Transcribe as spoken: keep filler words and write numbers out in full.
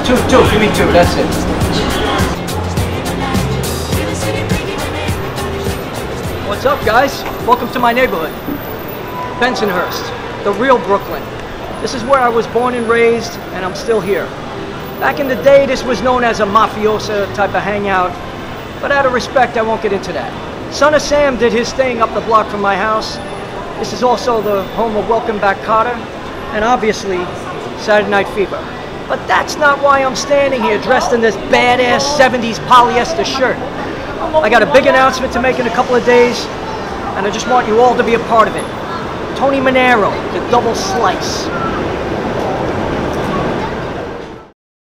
Two, two, give me two, that's it. What's up, guys? Welcome to my neighborhood. Bensonhurst, the real Brooklyn. This is where I was born and raised, and I'm still here. Back in the day, this was known as a mafiosa type of hangout, but out of respect, I won't get into that. Son of Sam did his thing up the block from my house. This is also the home of Welcome Back Kotter, and obviously, Saturday Night Fever. But that's not why I'm standing here dressed in this badass seventies polyester shirt. I got a big announcement to make in a couple of days, and I just want you all to be a part of it. Tony Manero, the double slice.